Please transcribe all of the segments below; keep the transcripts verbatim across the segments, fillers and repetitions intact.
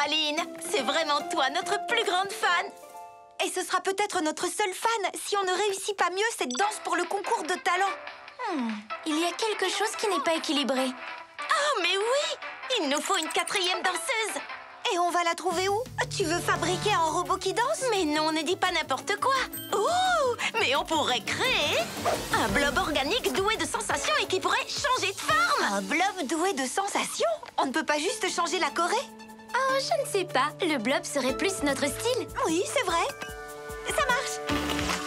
Praline. C'est vraiment toi, notre plus grande fan. Et ce sera peut-être notre seule fan si on ne réussit pas mieux cette danse pour le concours de talent. Hmm, il y a quelque chose qui n'est pas équilibré. Oh, mais oui! Il nous faut une quatrième danseuse. Et on va la trouver où? Tu veux fabriquer un robot qui danse? Mais non, ne dis pas n'importe quoi. Ouh! Mais on pourrait créer un blob organique doué de sensations et qui pourrait changer de forme. Un blob doué de sensations? On ne peut pas juste changer la Corée? Oh, je ne sais pas. Le blob serait plus notre style. Oui, c'est vrai. Ça marche.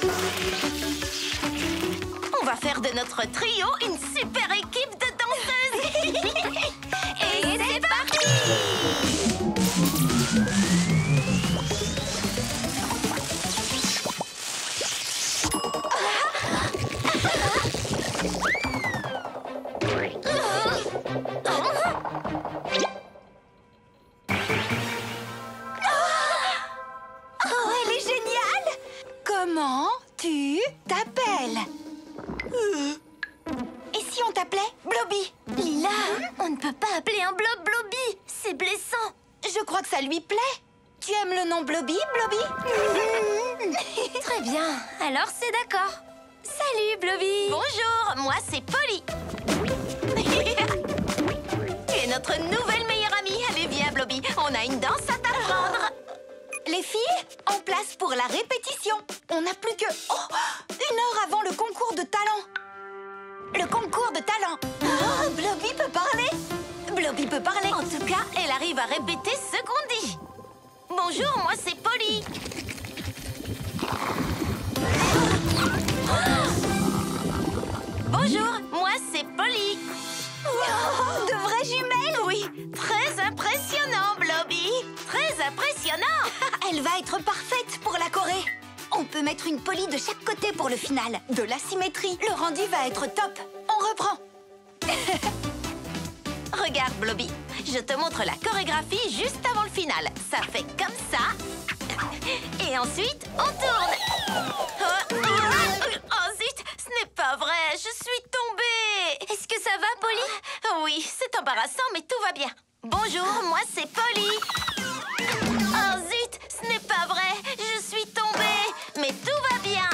On va faire de notre trio une super équipe de danseuses. Et c'est parti! Oh, elle est géniale! Comment tu t'appelles? Et si on t'appelait Blobby? Lila, on ne peut pas appeler un blob Blobby. C'est blessant. Je crois que ça lui plaît. Tu aimes le nom Blobby, Blobby? Très bien. Alors, c'est d'accord. Salut, Blobby. Bonjour, moi c'est Polly. Tu es notre nouvelle meilleure amie. Allez, viens, Blobby. On a une danse à t'apprendre. Les filles, en place pour la répétition. On n'a plus que oh, une heure avant le concours de talent. Le concours de talent. Oh, Blobby peut parler. Blobby peut parler. En tout cas, elle arrive à répéter ce qu'on dit. Bonjour, moi c'est Polly. Bonjour, moi c'est Polly. Oh, de vraies jumelles. Oui, très impressionnant, Blobby. Très impressionnant. Elle va être parfaite pour la Corée. On peut mettre une Polly de chaque côté pour le final. De la symétrie. Le rendu va être top. On reprend. Regarde, Blobby. Je te montre la chorégraphie juste avant le final. Ça fait comme ça. Et ensuite, on tourne. Oh, oh, oh zut, ce n'est pas vrai. Je suis tombée. Est-ce que ça va, Polly? Oui, c'est embarrassant, mais tout va bien. Bonjour, moi c'est Polly. Oh zut, ce n'est pas vrai. Je suis tombée. Mais tout va bien.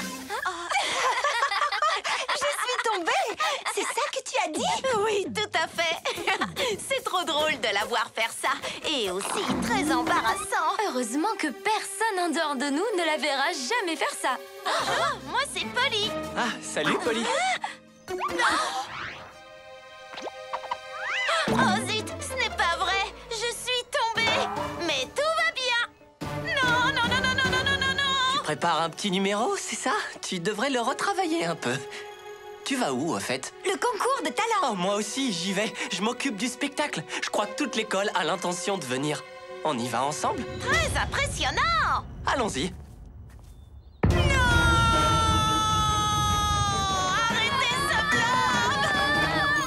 Je suis tombée. C'est ça que tu as dit? Oui, tout à fait. C'est trop drôle de la voir faire ça. Et aussi très embarrassant. Heureusement que personne en dehors de nous ne la verra jamais faire ça. Bonjour, moi c'est Polly. Ah, salut, Polly. Oh zut, ce n'est pas vrai. Je suis tombée. Mais tout va bien. Non, non, non, non, non, non, non, non, non. Tu prépares un petit numéro, c'est ça? Tu devrais le retravailler un peu. Tu vas où, au fait? Le concours de talent. Oh, moi aussi, j'y vais. Je m'occupe du spectacle. Je crois que toute l'école a l'intention de venir. On y va ensemble? Très impressionnant. Allons-y. Non! Arrêtez ce blob!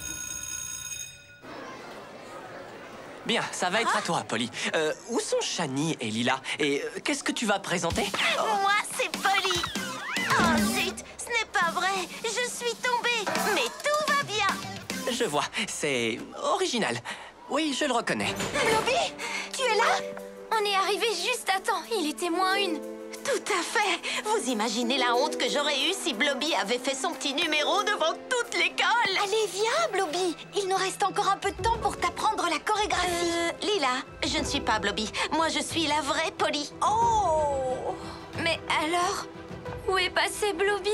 Bien, ça va être à toi, Polly. Euh, où sont Shani et Lila? Et euh, qu'est-ce que tu vas présenter? Moi, c'est Polly. Oh zut, ce n'est pas vrai. Je suis tombée. Mais tout va bien. Je vois, c'est original. Oui, je le reconnais. Blobby, tu es là? On est arrivé juste à temps. Il était moins une. Tout à fait. Vous imaginez la honte que j'aurais eue si Blobby avait fait son petit numéro devant toute l'école. Allez, viens, Blobby. Il nous reste encore un peu de temps pour t'apprendre la chorégraphie. Euh, Lila, je ne suis pas Blobby. Moi, je suis la vraie Polly. Oh! Mais alors, où est passé Blobby?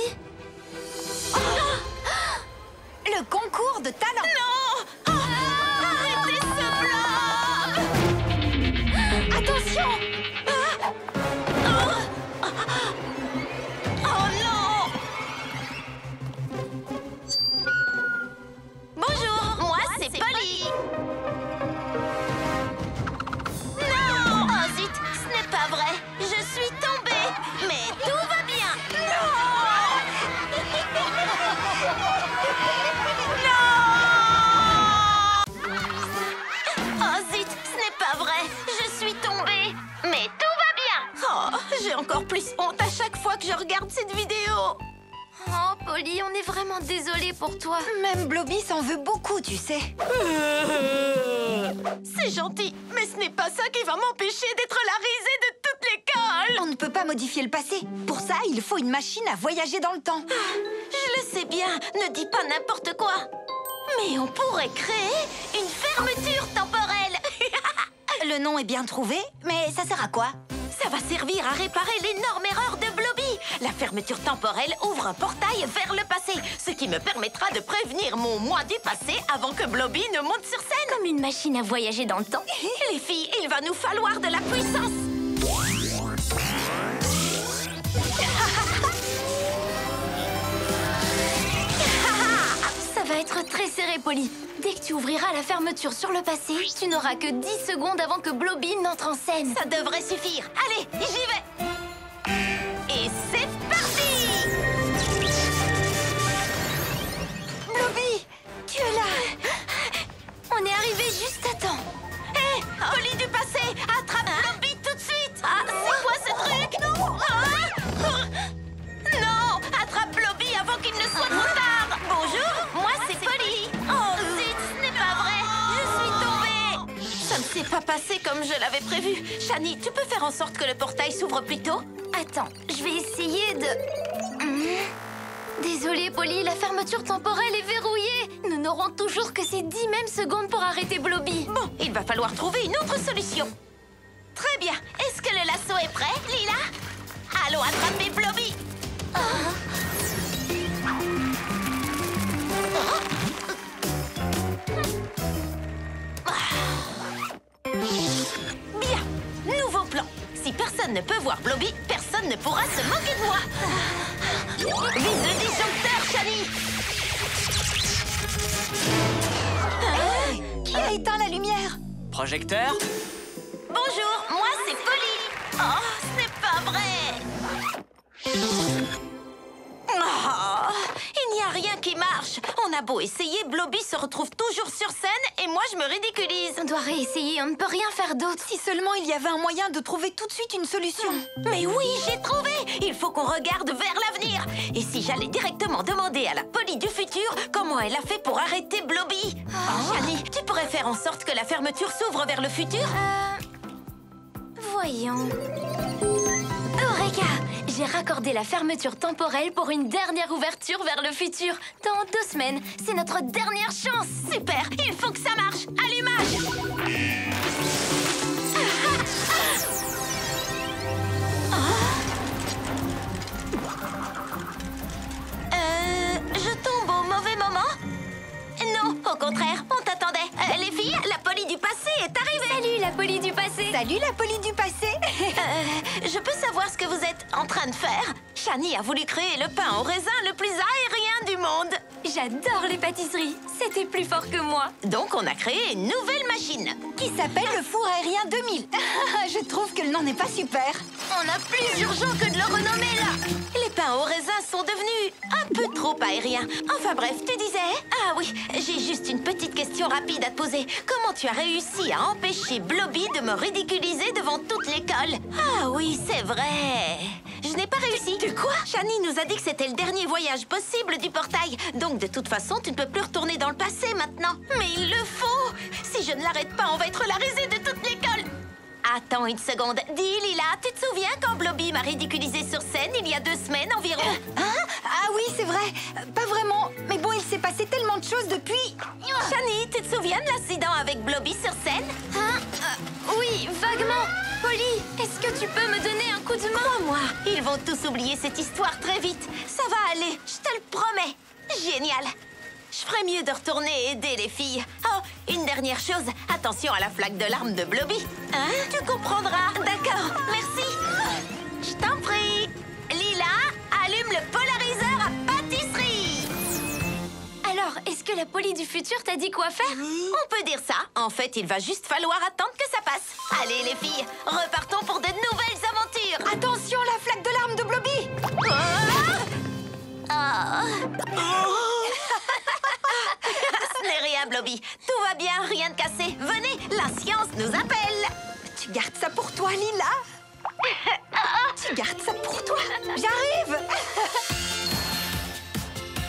Le concours de talent. Non! Oh, arrêtez ce blob! Attention! Oh non! Bonjour, moi c'est Polly. Non! Oh zut, ce n'est pas vrai. Je suis tombée. Mais tout va bien. Non! Polly, on est vraiment désolé pour toi. Même Blobby s'en veut beaucoup, tu sais. C'est gentil, mais ce n'est pas ça qui va m'empêcher d'être la risée de toute l'école. On ne peut pas modifier le passé. Pour ça, il faut une machine à voyager dans le temps. Je le sais bien, ne dis pas n'importe quoi. Mais on pourrait créer une fermeture temporelle. Le nom est bien trouvé, mais ça sert à quoi? Ça va servir à réparer l'énorme erreur de Blobby. La fermeture temporelle ouvre un portail vers le passé, ce qui me permettra de prévenir mon moi du passé avant que Blobby ne monte sur scène. Comme une machine à voyager dans le temps. Les filles, il va nous falloir de la puissance. Ça va être très serré, Polly. Dès que tu ouvriras la fermeture sur le passé, tu n'auras que dix secondes avant que Blobby n'entre en scène. Ça devrait suffire. Allez, j'y vais. Et c'est parti. Blobby, tu es là. On est arrivé juste à temps. Hé, hey, Polly du passé, attrape Blobby tout de suite. Ah, c'est quoi ce truc? Non. Ah, non, attrape Blobby avant qu'il ne soit trop tard. Bonjour, moi c'est Polly. Oh zut, ce n'est pas vrai. Je suis tombée. Ça ne s'est pas passé comme je l'avais prévu. Shani, tu peux faire en sorte que le portail s'ouvre plus tôt? Attends, je vais essayer de... Hmm. Désolée, Polly, la fermeture temporelle est verrouillée. Nous n'aurons toujours que ces dix mêmes secondes pour arrêter Blobby. Bon, il va falloir trouver une autre solution. Très bien. Est-ce que le lasso est prêt, Lila? Allons attraper Blobby. Oh. Bien, nouveau plan. Si personne ne peut voir Blobby, personne ne pourra se moquer de moi. Vise le disjoncteur, Shani. Hey, qui a éteint la lumière? Projecteur? Bonjour, moi c'est Polly. Oh, ce n'est pas vrai. Oh, il n'y a rien qui marche. On a beau essayer, Blobby se retrouve toujours sur scène et moi je me ridiculise. On doit réessayer, on ne peut rien faire d'autre. Si seulement il y avait un moyen de trouver tout de suite une solution. Mais oui, j'ai trouvé. Il faut qu'on regarde vers l'avenir. Et si j'allais directement demander à la Polly du futur comment elle a fait pour arrêter Blobby? Oh. Shani, tu pourrais faire en sorte que la fermeture s'ouvre vers le futur? Euh... Voyons... Eureka! J'ai raccordé la fermeture temporelle pour une dernière ouverture vers le futur. Dans deux semaines, c'est notre dernière chance. Super, il faut que ça marche. Allumage. Euh, je tombe au mauvais moment? Non, au contraire, on t'attendait. Euh, les filles, la Polly du passé est arrivée. Salut, la Polly du passé. Salut, la Polly du passé. euh, je peux savoir ce que vous êtes en train de faire? Shani a voulu créer le pain au raisin le plus aérien du monde. J'adore les pâtisseries. C'était plus fort que moi. Donc, on a créé une nouvelle machine. Qui s'appelle le four aérien deux mille. Je trouve que le nom n'est pas super. On a plus urgent que de le renommer, là. Les pains au raisin sont devenus un peu trop aériens. Enfin bref, tu disais? Ah oui, j'ai juste une petite question rapide à te poser. Comment tu as réussi à empêcher Blobby de me ridiculiser devant toute l'école? Ah oui, c'est vrai. Je n'ai pas réussi. De quoi? Shani nous a dit que c'était le dernier voyage possible du portail. Donc de toute façon, tu ne peux plus retourner dans le passé maintenant. Mais il le faut. Si je ne l'arrête pas, on va être la risée de toute l'école. Attends une seconde. Dis, Lila, tu te souviens quand Blobby m'a ridiculisé sur scène il y a deux semaines environ? Hein? Ah oui, c'est vrai. Pas vraiment. Mais bon, il s'est passé tellement de choses depuis... Shani, tu te souviens de l'incident avec Blobby sur scène? Hein? Euh, oui, vaguement. Polly, est-ce que tu peux me donner un coup de main? Crois-moi, ils vont tous oublier cette histoire très vite. Ça va aller, je te le promets. Génial. Je ferais mieux de retourner aider les filles. Oh, une dernière chose. Attention à la flaque de larmes de Blobby. Hein? Tu comprendras. D'accord, merci. Je t'en prie. Lila, allume le polariseur à pâtisserie. Alors, est-ce que la Polly du futur t'a dit quoi faire? On peut dire ça. En fait, il va juste falloir attendre que ça passe. Allez, les filles, repartons pour de nouvelles aventures. Attention, la flaque de larmes de Blobby. Oh. Oh. Ce n'est rien, Blobby. Tout va bien, rien de cassé. Venez, la science nous appelle. Tu gardes ça pour toi, Lila. Tu gardes ça pour toi. J'arrive.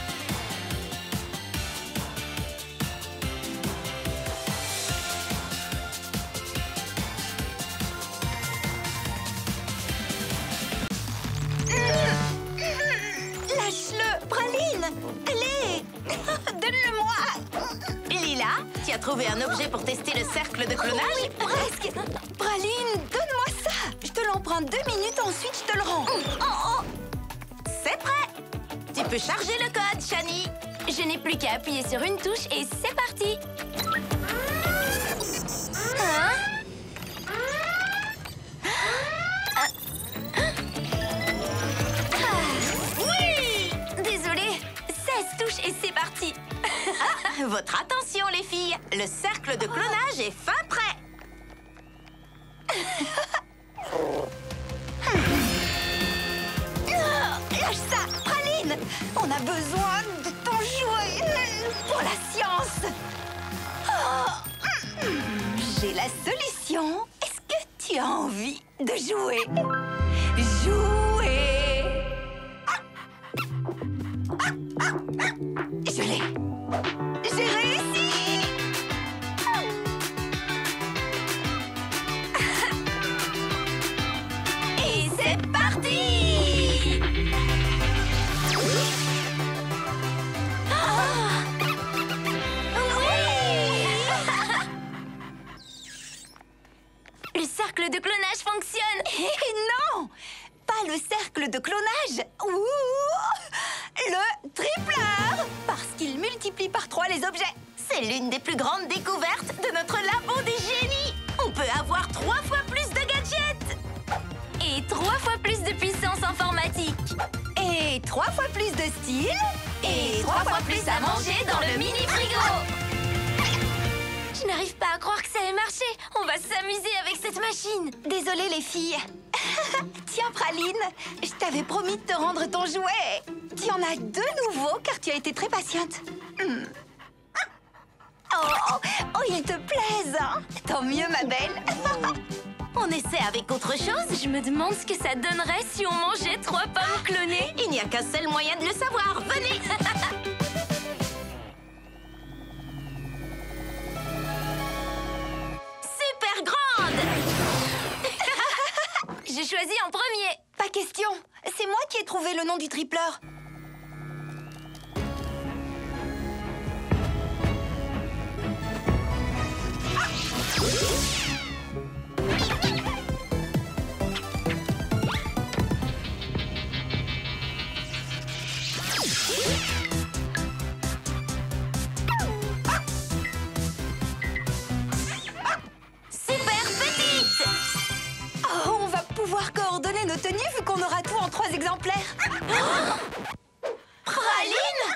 Praline! Allez! Donne-le-moi! Lila, tu as trouvé un objet pour tester le cercle de clonage? Oui, presque! Praline, donne-moi ça! Je te l'emprunte deux minutes, ensuite je te le rends. Oh, oh. C'est prêt! Tu peux charger le code, Shani. Je n'ai plus qu'à appuyer sur une touche et c'est parti. Hein? Oui! Désolée, seize touches et c'est parti. Ah, votre attention, les filles. Le cercle de clonage est fin prêt. Lâche ça, Praline! On a besoin de ton jouet pour la science. Oh. J'ai la solution. Est-ce que tu as envie de jouer? Jouer! Je l'ai! J'ai réussi! Et c'est parti. Le cercle de clonage fonctionne. Et non! Pas le cercle de clonage! Ouh! Le tripleur! Parce qu'il multiplie par trois les objets! C'est l'une des plus grandes découvertes de notre labo des génies. On peut avoir trois fois plus de gadgets. Et trois fois plus de puissance informatique. Et trois fois plus de style! Et trois fois plus à manger dans le mini-frigo. Je n'arrive pas à croire que ça ait marché. On va s'amuser avec cette machine. Désolée les filles. Tiens Praline, je t'avais promis de te rendre ton jouet. Tu en as deux nouveaux car tu as été très patiente. Hmm. Oh, oh, oh, ils te plaisent, hein? Tant mieux ma belle. On essaie avec autre chose? Je me demande ce que ça donnerait si on mangeait trois pommes clonées. Il n'y a qu'un seul moyen de le savoir. Venez. Super grande. J'ai choisi en premier. Pas question. C'est moi qui ai trouvé le nom du tripleur. Super petite. Oh, on va pouvoir coordonner nos tenues vu qu'on aura tout en trois exemplaires. Praline.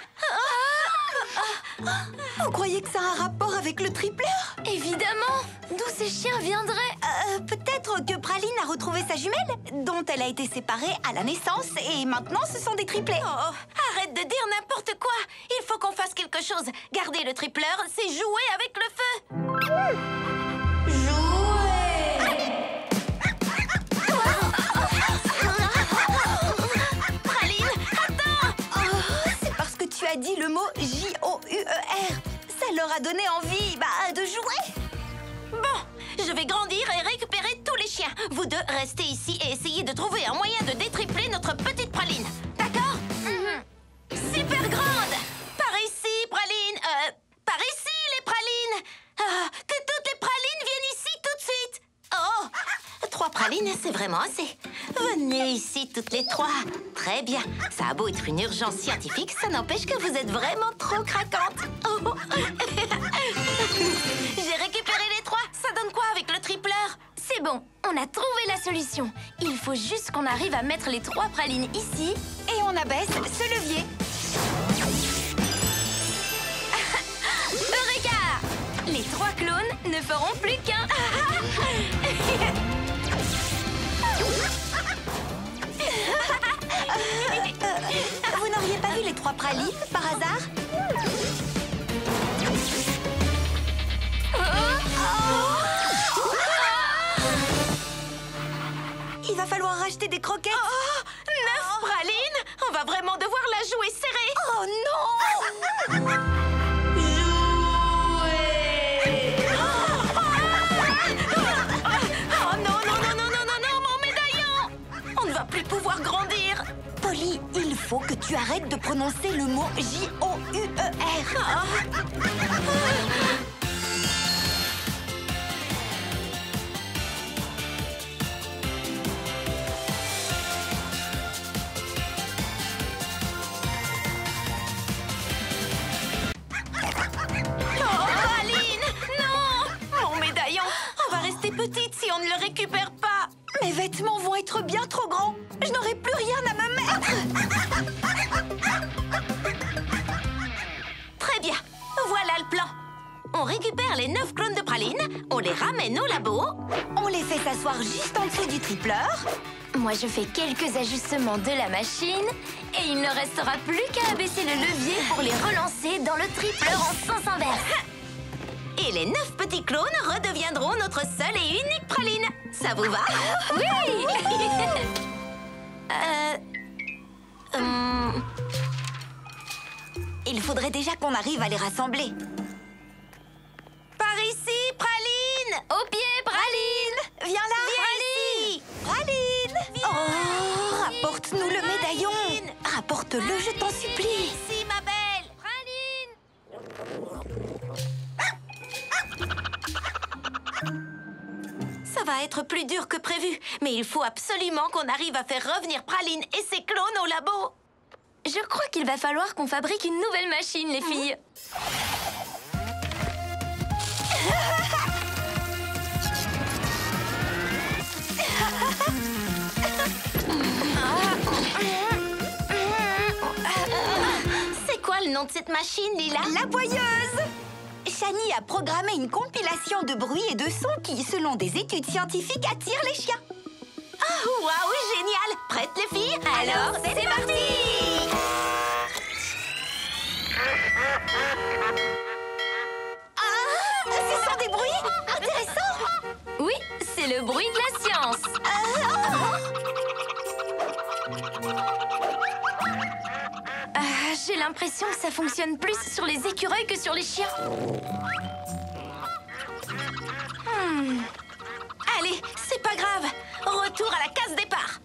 Vous croyez que ça a un rapport avec le tripleur? Évidemment. D'où ces chiens viendraient? Euh, peut-être que Praline a retrouvé sa jumelle, dont elle a été séparée à la naissance, et maintenant ce sont des triplés. Oh, arrête de dire n'importe quoi. Il faut qu'on fasse quelque chose. Garder le tripleur, c'est jouer avec le feu. Praline, attends. Oh, c'est parce que tu as dit le mot J O U E R. Ça leur a donné envie, bah, de jouer. Bon, je vais grandir et récupérer tous les chiens. Vous deux, restez ici et essayez de trouver un moyen de détripler notre petite Praline. D'accord? Super grande. Par ici, Praline. Euh, par ici, les pralines. Ah, que toutes les pralines viennent ici tout de suite. Oh, trois pralines, c'est vraiment assez. Venez ici toutes les trois. Très bien. Ça a beau être une urgence scientifique, ça n'empêche que vous êtes vraiment trop craquantes. Oh. J'ai récupéré les trois. Ça donne quoi avec le tripleur? C'est bon, on a trouvé la solution. Il faut juste qu'on arrive à mettre les trois pralines ici. Et on abaisse ce levier. Eureka! Les trois clones ne feront plus qu'un. Vous n'auriez pas vu les trois pralines, par hasard? Il va falloir racheter des croquettes. Oh, neuf pralines? On va vraiment devoir la jouer serrée. Oh non! Oh non, non, non, non, non, non, non, mon médaillon! On ne va plus pouvoir grandir. Polly, il faut faut que tu arrêtes de prononcer le mot J O U E R. Petite si on ne le récupère pas. Mes vêtements vont être bien trop grands. Je n'aurai plus rien à me mettre. Très bien, voilà le plan. On récupère les neuf clones de praline, on les ramène au labo. On les fait s'asseoir juste en dessous du tripleur. Moi, je fais quelques ajustements de la machine et il ne restera plus qu'à abaisser le levier pour les relancer dans le tripleur en sens inverse. Et les neuf petits clones redeviendront notre seule et unique praline. Ça vous va? Oui. euh... Hum... Il faudrait déjà qu'on arrive à les rassembler. Par ici, praline! Au pied, praline! Viens là! Viens ici! Praline! Viens. Oh, rapporte-nous le médaillon! Praline. Rapporte-le, je t'en supplie! Ici, ma belle! Ça va être plus dur que prévu, mais il faut absolument qu'on arrive à faire revenir Praline et ses clones au labo. Je crois qu'il va falloir qu'on fabrique une nouvelle machine, les filles. C'est quoi le nom de cette machine, Lila? La boyeuse! Shani a programmé une compilation de bruits et de sons qui, selon des études scientifiques, attirent les chiens. Oh, waouh, génial! Prêtes, les filles? Alors, c'est parti! Ah, ce sont des bruits intéressants! Oui, c'est le bruit de la science. Ah, j'ai l'impression que ça fonctionne plus sur les écureuils que sur les chiens. Hmm. Allez, c'est pas grave. Retour à la case départ.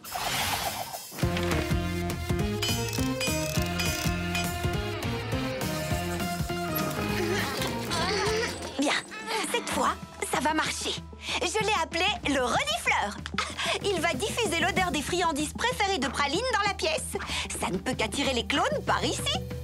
Bien, cette fois, ça va marcher. Je l'ai appelé le renifleur. Il va diffuser l'odeur des friandises préférées de Praline dans la pièce. Ça ne peut qu'attirer les clones par ici.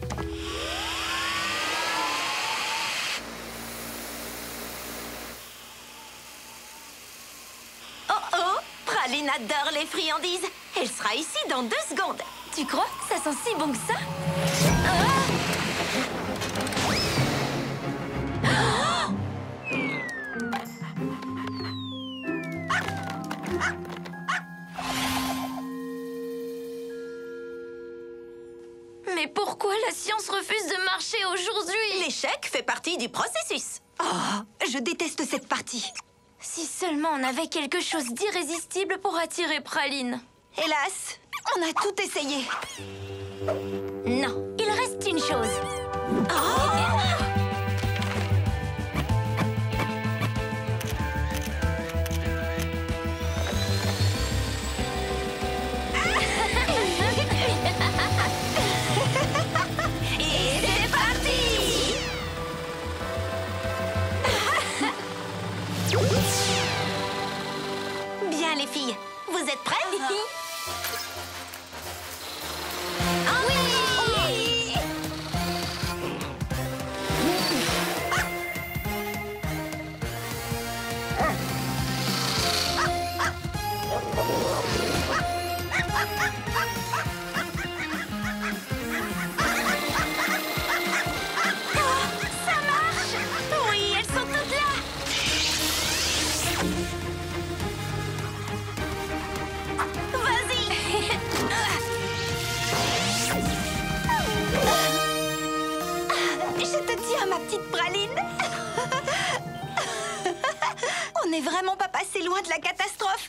Oh oh, Praline adore les friandises. Elle sera ici dans deux secondes. Tu crois? Ça sent si bon que ça? Mais pourquoi la science refuse de marcher aujourd'hui? L'échec fait partie du processus. Oh, je déteste cette partie. Si seulement on avait quelque chose d'irrésistible pour attirer Praline. Hélas, on a tout essayé. Non, il reste une chose. Et c'est parti! Bien, les filles, vous êtes prêtes? Ah oui! Ça marche! Oui, elles sont toutes là! Je te tiens, ma petite Praline. On n'est vraiment pas passé loin de la catastrophe.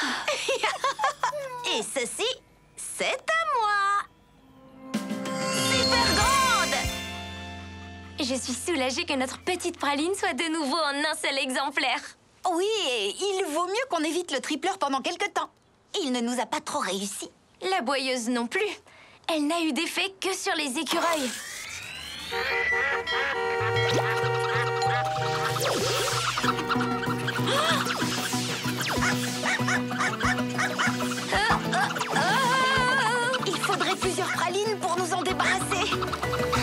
Et ceci, c'est à moi! Super grande! Je suis soulagée que notre petite Praline soit de nouveau en un seul exemplaire. Oui, et il vaut mieux qu'on évite le tripleur pendant quelque temps. Il ne nous a pas trop réussi. La boyeuse non plus. Elle n'a eu d'effet que sur les écureuils. Il faudrait plusieurs pralines pour nous en débarrasser.